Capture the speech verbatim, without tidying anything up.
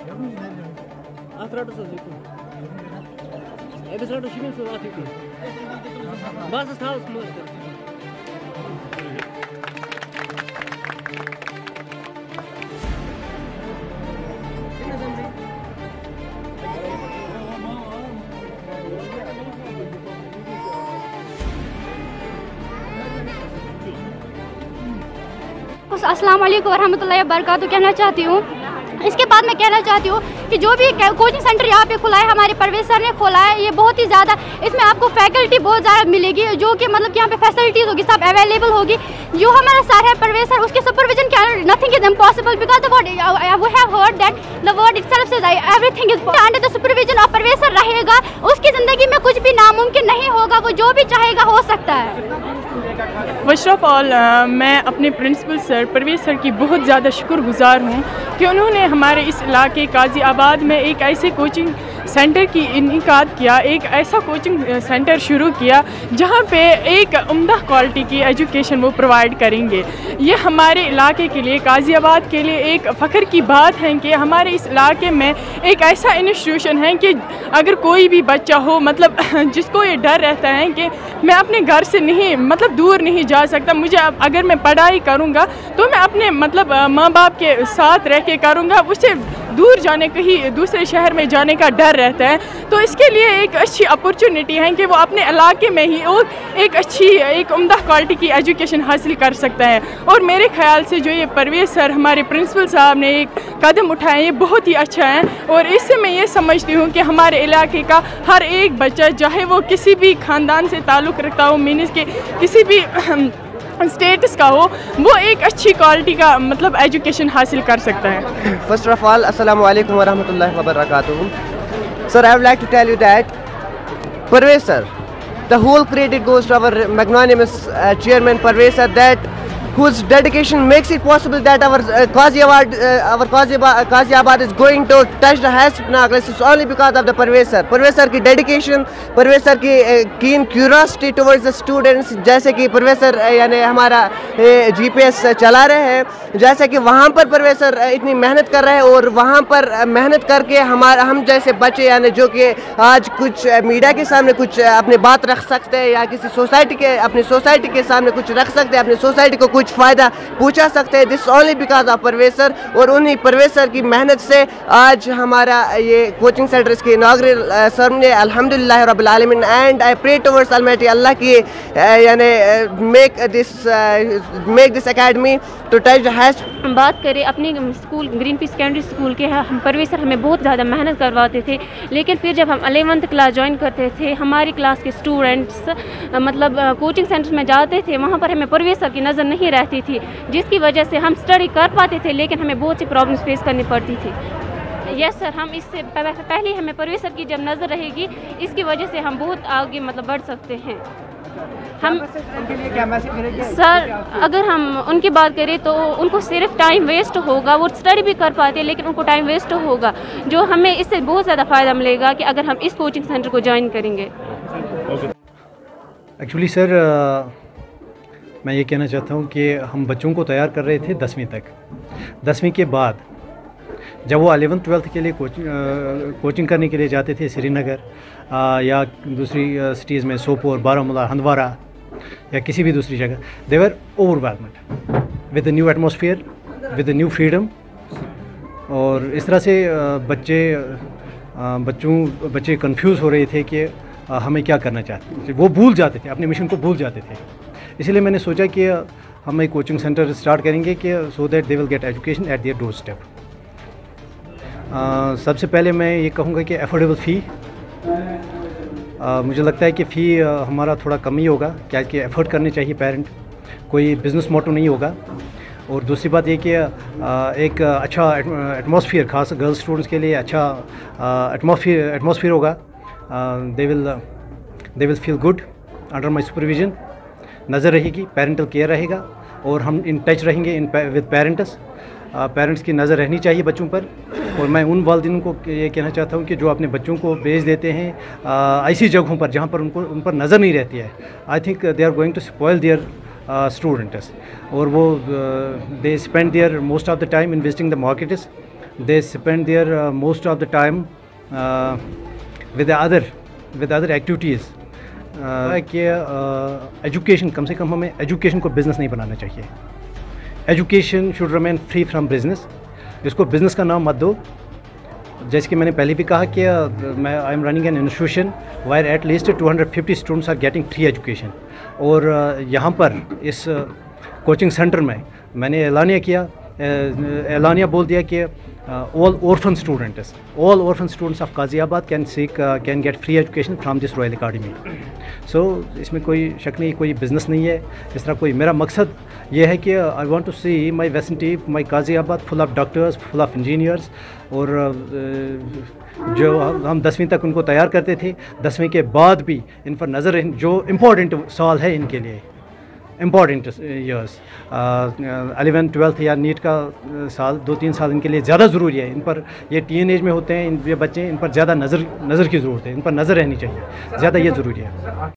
At ratus az yukun. Ebis ratus shimin so at yukun. Bazı sağız mı? अस्सलाम वालेकुम वरहमतुल्लाहि वबरकातुहू कहना चाहती हूँ। इसके बाद मैं कहना चाहती हूँ कि जो भी कोचिंग सेंटर यहाँ पे खुला है, हमारे परवेज सर ने खोला है, ये बहुत ही ज़्यादा इसमें आपको फैकल्टी बहुत ज़्यादा मिलेगी, जो कि मतलब कि यहाँ पे फैसिलिटीज़ होगी, सब अवेलेबल होगी। जो हमारा सर है परवेज सर, उसके सुपरविजन के nothing is impossible because the word we have heard that the word itself says everything is under the supervision of Parvez sir रहेगा। उसकी ज़िंदगी में कुछ भी नामुमकिन नहीं होगा, वो जो भी चाहेगा हो सकता है। फर्स्ट ऑफ ऑल मैं अपने प्रिंसिपल सर परवेज सर की बहुत ज़्यादा शुक्रगुजार हूँ कि उन्होंने हमारे इस इलाके काजी आबाद में एक ऐसे कोचिंग सेंटर की इनकाद किया, एक ऐसा कोचिंग सेंटर शुरू किया जहाँ पे एक उम्दा क्वालिटी की एजुकेशन वो प्रोवाइड करेंगे। ये हमारे इलाके के लिए, काजी आबाद के लिए एक फ़ख्र की बात है कि हमारे इस इलाके में एक ऐसा इंस्टीट्यूशन है कि अगर कोई भी बच्चा हो, मतलब जिसको ये डर रहता है कि मैं अपने घर से नहीं, मतलब दूर नहीं जा सकता, मुझे अगर मैं पढ़ाई करूँगा तो मैं अपने मतलब माँ बाप के साथ रह के करूँगा, उससे दूर जाने कहीं दूसरे शहर में जाने का डर रहता है। तो इसके लिए एक अच्छी अपॉर्चुनिटी है कि वो अपने इलाके में ही और एक अच्छी, एक उम्दा क्वालिटी की एजुकेशन हासिल कर सकता है। और मेरे ख्याल से जो ये परवेज सर, हमारे प्रिंसिपल साहब ने एक कदम उठाया, ये बहुत ही अच्छा है। और इससे मैं ये समझती हूँ कि हमारे इलाके का हर एक बच्चा, चाहे वो किसी भी ख़ानदान से ताल्लुक़ रखता हो, मीन्स के किसी भी स्टेटस का हो, वो एक अच्छी क्वालिटी का मतलब एजुकेशन हासिल कर सकता है। फर्स्ट ऑफ ऑल अस्सलामु अलैकुम वरहमतुल्लाहि वबरकातुहू। Sir, I would like to tell you that Parvez sir, the whole credit goes to our magnanimous uh, chairman Parvez sir, that whose dedication makes it possible that our uh, Qazi Abad, uh, our Qazi Abad, Qazi Abad is going to touch the highest pinnacle. It's only because of the Parvez sir. Parvez sir की dedication, Parvez sir की uh, keen curiosity towards the students, जैसे कि Parvez sir uh, यानी हमारा uh, G P S चला रहे हैं, जैसे कि वहाँ पर Parvez sir uh, इतनी मेहनत कर रहे हैं और वहाँ पर uh, मेहनत करके हमारा हम जैसे बच्चे यानी जो कि आज कुछ uh, मीडिया के सामने कुछ uh, अपनी बात रख सकते हैं या किसी सोसाइटी के अपनी सोसाइटी के सामने कुछ रख सकते हैं, अपनी सोसाइटी को कुछ फ़ायदा पूछा सकते हैं। This only because of Parvez sir, और उन्हीं परवेज सर की मेहनत से आज हमारा ये कोचिंग सेंटर इसके इनाग्रेल सर ने अल्हम्दुलिल्लाह रब्बिल आलमीन, and I pray towards almighty Allah की यानी make this make this academy to touch the highest. बात करें अपने school Green Peace Secondary School के, हम परवेज सर हमें बहुत ज़्यादा मेहनत करवाते थे, लेकिन फिर जब हम अलेवंथ क्लास ज्वाइन करते थे, हमारी क्लास के स्टूडेंट्स मतलब कोचिंग सेंटर में जाते थे, वहाँ पर हमें परवेज सर की नज़र नहीं रहती थी, जिसकी वजह से हम स्टडी कर पाते थे लेकिन हमें बहुत सी प्रॉब्लम्स फेस करनी पड़ती थी। यस सर, हम इससे पहले हमें परवेज सर की जब नज़र रहेगी, इसकी वजह से हम बहुत आगे मतलब बढ़ सकते हैं। हम सर अगर हम उनकी बात करें तो उनको सिर्फ टाइम वेस्ट होगा, वो स्टडी भी कर पाते हैं लेकिन उनको टाइम वेस्ट होगा, जो हमें इससे बहुत ज़्यादा फ़ायदा मिलेगा कि अगर हम इस कोचिंग सेंटर को ज्वाइन करेंगे। एक्चुअली सर मैं ये कहना चाहता हूँ कि हम बच्चों को तैयार कर रहे थे दसवीं तक। दसवीं के बाद जब वो अलेवंथ ट्वेल्थ के लिए कोचिंग कोचिंग करने के लिए जाते थे श्रीनगर या दूसरी सिटीज़ में सोपोर, बारामूला, हंदवारा या किसी भी दूसरी जगह, they were overwhelmed with the new atmosphere, with the new freedom. और इस तरह से बच्चे बच्चों बच्चे कंफ्यूज हो रहे थे कि हमें क्या करना चाहते थे, वो भूल जाते थे, अपने मिशन को भूल जाते थे। इसलिए मैंने सोचा कि हम एक कोचिंग सेंटर स्टार्ट करेंगे कि so that they will get education at their doorstep. सबसे पहले मैं ये कहूँगा कि अफोर्डेबल फ़ी, मुझे लगता है कि फ़ी हमारा थोड़ा कम ही होगा, क्या कि एफर्ट करने चाहिए पेरेंट, कोई बिज़नेस मोटो नहीं होगा। और दूसरी बात ये कि एक अच्छा एटमॉस्फेयर, खास गर्ल्स स्टूडेंट्स के लिए अच्छा एटमॉस्फेयर एटमॉस्फेयर होगा। They will they will feel good under my supervision, नज़र रहेगी, पेरेंटल केयर रहेगा और हम इन टच रहेंगे इन विद पेरेंट्स। पेरेंट्स की नज़र रहनी चाहिए बच्चों पर। और मैं उन वालिदैन को ये कहना चाहता हूँ कि जो अपने बच्चों को भेज देते हैं ऐसी जगहों पर जहाँ पर उनको उन पर नज़र नहीं रहती है, I think they are going to spoil their students, और वो they spend their most of the time in visiting the markets they spend their uh, most of the time uh, with the other with other activities. uh, कि education uh, कम से कम हमें education को business नहीं बनाना चाहिए. Education should remain free from business. इसको बिज़नेस का नाम मत दो. जैसे कि मैंने पहले भी कहा कि uh, मैं I am running an institution where at least two hundred fifty students are getting free education. और uh, यहाँ पर इस कोचिंग uh, सेंटर में मैंने ऐलानिया किया ऐलानिया बोल दिया कि all orphan students all orphan students of Ghaziabad can seek can get free education from this Royal Academy. So इसमें कोई शक नहीं, कोई बिज़नेस नहीं है इस तरह कोई. मेरा मकसद ये है कि I want to see my vicinity my Ghaziabad full of doctors, full of engineers. और uh, जो हम दसवीं तक उनको तैयार करते थे, दसवीं के बाद भी इन पर नज़र, जो इम्पोर्टेंट साल है इनके लिए, इम्पॉर्टेंट ईयर्स, एलेवन ट्वेल्थ या नीट का साल, दो तीन साल इनके लिए ज़्यादा ज़रूरी है. इन पर ये टीन एज में होते हैं इन ये बच्चे, इन पर ज़्यादा नज़र नज़र की ज़रूरत है. इन पर नज़र रहनी चाहिए, ज़्यादा ये ज़रूरी है.